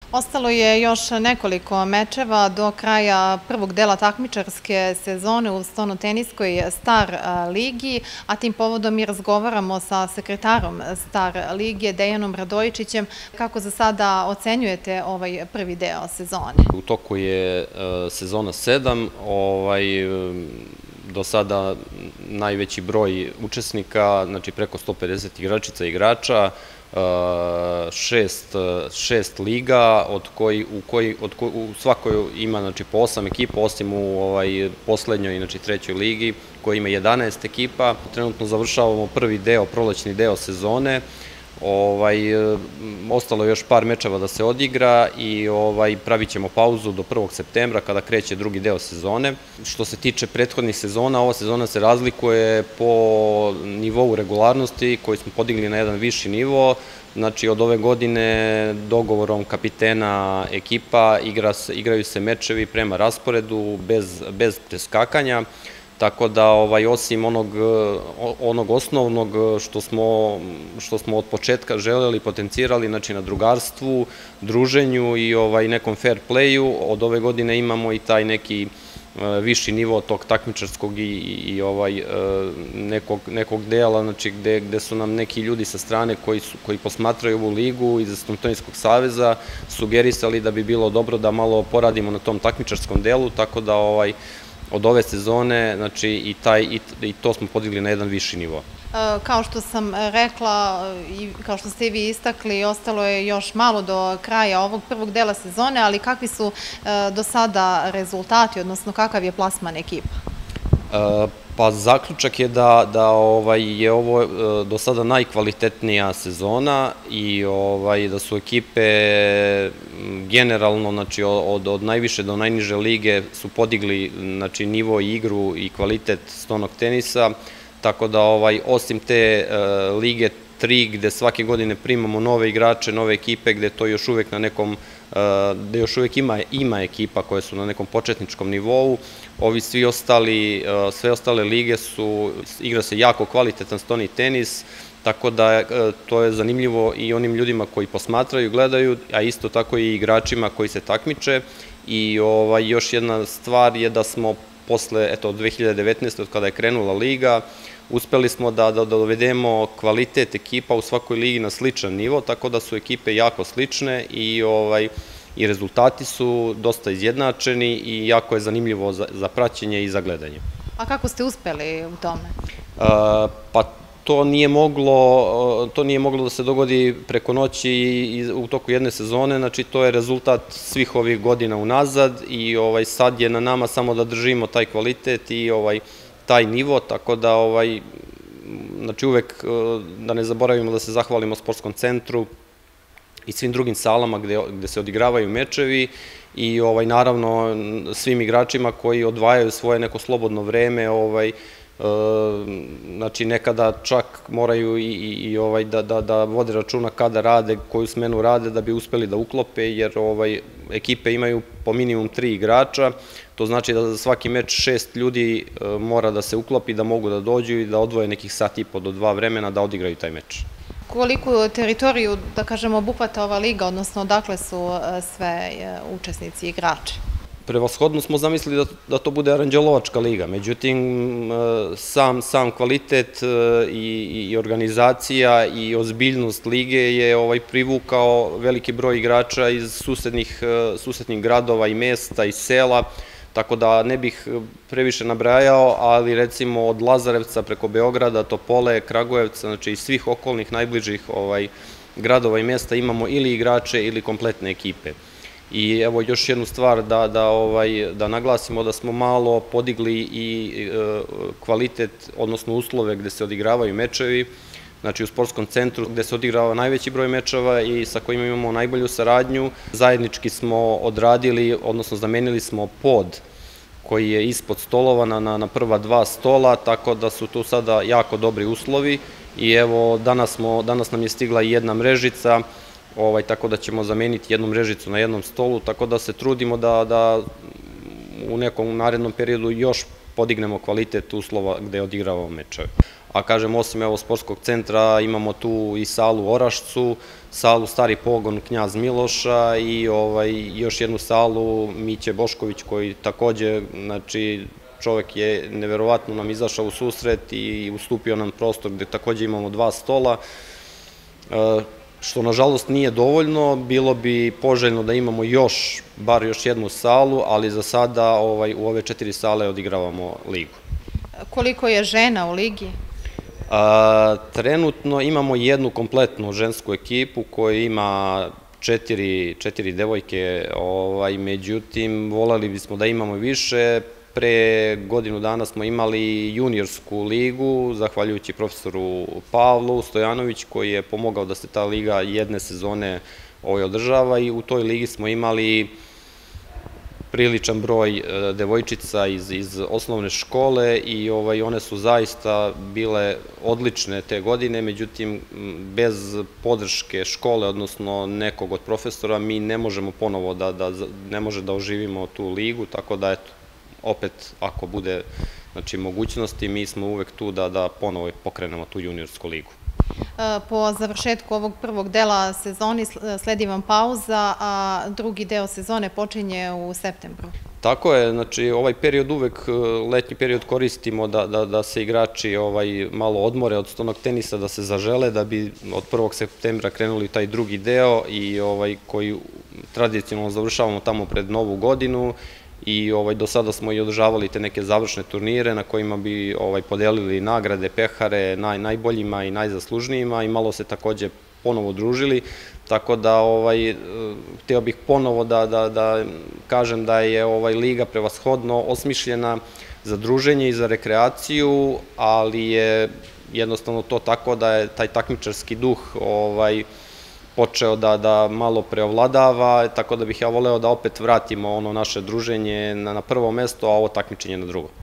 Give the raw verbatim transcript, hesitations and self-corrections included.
Ostalo je još nekoliko mečeva do kraja prvog dela takmičarske sezone u stonoteniskoj Star ligi, a tim povodom mi razgovaramo sa sekretarom Star lige, Dejanom Radojičićem. Kako za sada ocenjujete ovaj prvi deo sezone? U toku je sezona sedam, do sada najveći broj učesnika, znači preko sto pedeset igračica i igrača, šest liga, u svakoj ima po osam ekipa, osim u poslednjoj, znači trećoj ligi, koja ima jedanaest ekipa. Trenutno završavamo prvi deo, prolećni deo sezone. Ostalo je još par mečeva da se odigra i pravit ćemo pauzu do prvog septembra kada kreće drugi deo sezone. Što se tiče prethodnih sezona, ova sezona se razlikuje po nivou regularnosti koji smo podigli na jedan viši nivo. Znači od ove godine dogovorom kapitena ekipa igraju se mečevi prema rasporedu bez preskakanja. Tako da, osim onog osnovnog što smo od početka želeli, potencirali, znači na drugarstvu, druženju i nekom fair playu, od ove godine imamo i taj neki viši nivo tog takmičarskog i nekog dela, znači gde su nam neki ljudi sa strane koji posmatraju ovu ligu iz Stonotenijskog saveza sugerisali da bi bilo dobro da malo poradimo na tom takmičarskom delu, tako da od ove sezone, znači i to smo podigli na jedan viši nivo. Kao što sam rekla i kao što ste i vi istakli, ostalo je još malo do kraja ovog prvog dela sezone, ali kakvi su do sada rezultati, odnosno kakav je plasman ekipa? Pa zaključak je da je ovo do sada najkvalitetnija sezona i da su ekipe generalno, znači od najviše do najniže lige su podigli nivo i igru i kvalitet stonog tenisa, tako da osim te lige tri gde svake godine primamo nove igrače, nove ekipe, gde to još uvek na nekom, gde još uvek ima ekipa koje su na nekom početničkom nivou, ovi svi ostali, sve ostale lige su, igra se jako kvalitetan stoni tenis, tako da to je zanimljivo i onim ljudima koji posmatraju, gledaju, a isto tako i igračima koji se takmiče. I još jedna stvar je da smo posle, eto, od dve hiljade devetnaeste. od kada je krenula liga, uspeli smo da dovedemo kvalitet ekipa u svakoj ligi na sličan nivo, tako da su ekipe jako slične i rezultati su dosta izjednačeni i jako je zanimljivo za praćenje i za gledanje. A kako ste uspeli u tome? Pa to nije moglo, to nije moglo da se dogodi preko noći i u toku jedne sezone, znači to je rezultat svih ovih godina unazad i sad je na nama samo da držimo taj kvalitet i taj nivo, tako da znači uvek da ne zaboravimo da se zahvalimo sportskom centru i svim drugim salama gde se odigravaju mečevi i naravno svim igračima koji odvajaju svoje neko slobodno vreme, znači nekada čak moraju i da vode računa kada rade, koju smenu rade da bi uspeli da uklope, jer ekipe imaju po minimum tri igrača, to znači da za svaki meč šest ljudi mora da se uklopi, da mogu da dođu i da odvoje nekih sat i po do dva vremena da odigraju taj meč. Koliku teritoriju, da kažemo, obuhvata ova liga, odnosno odakle su sve učesnici i igrači? Prevashodno smo zamislili da to bude aranđelovačka liga, međutim sam kvalitet i organizacija i ozbiljnost lige je privukao veliki broj igrača iz susednih gradova i mesta i sela, tako da ne bih previše nabrajao, ali recimo od Lazarevca preko Beograda, Topole, Kragujevca, znači iz svih okolnih najbližih gradova i mesta imamo ili igrače ili kompletne ekipe. I evo još jednu stvar da naglasimo da smo malo podigli i kvalitet, odnosno uslove gde se odigravaju mečevi, znači u sportskom centru gde se odigrava najveći broj mečeva i sa kojima imamo najbolju saradnju. Zajednički smo odradili, odnosno zamenili smo pod koji je ispod stolova na prva dva stola, tako da su tu sada jako dobri uslovi i evo danas nam je stigla i jedna mrežica, tako da ćemo zameniti jednu mrežicu na jednom stolu, tako da se trudimo da u nekom narednom periodu još podignemo kvalitet uslova gde odigravamo mečeve. a kažem, osim evo sportskog centra imamo tu i salu u Orašcu, salu Stari pogon Knjaz Miloša i još jednu salu Miće Bošković koji takođe, znači čovek je neverovatno nam izašao u susret i ustupio nam prostor gde takođe imamo dva stola, što nažalost nije dovoljno, bilo bi poželjno da imamo još, bar još jednu salu, ali za sada u ove četiri sale odigravamo ligu. Koliko je žena u ligi? Trenutno imamo jednu kompletnu žensku ekipu koja ima četiri devojke, međutim, voleli bismo da imamo više. Pre godinu dana smo imali juniorsku ligu, zahvaljujući profesoru Pavlu Stojanović, koji je pomogao da se ta liga jedne sezone održava i u toj ligi smo imali priličan broj devojčica iz osnovne škole i one su zaista bile odlične te godine, međutim, bez podrške škole, odnosno nekog od profesora, mi ne možemo ponovo da, ne može da oživimo tu ligu, tako da, eto, opet, ako bude mogućnosti, mi smo uvek tu da ponovo pokrenemo tu juniorsku ligu. Po završetku ovog prvog dela sezoni sledi vam pauza, a drugi deo sezone počinje u septembru. Tako je, znači ovaj period uvek, letnji period koristimo da se igrači malo odmore od stonog tenisa, da se zažele, da bi od prvog septembra krenuli taj drugi deo i koji tradicionalno završavamo tamo pred Novu godinu i do sada smo i održavali te neke završne turnire na kojima bi podelili nagrade, pehare najboljima i najzaslužnijima i malo se takođe ponovo družili, tako da hteo bih ponovo da kažem da je liga prevashodno osmišljena za druženje i za rekreaciju, ali je jednostavno to tako da je taj takmičarski duh počeo da malo preovladava, tako da bih ja voleo da opet vratimo ono naše druženje na prvo mesto, a ovo takmičenje na drugo.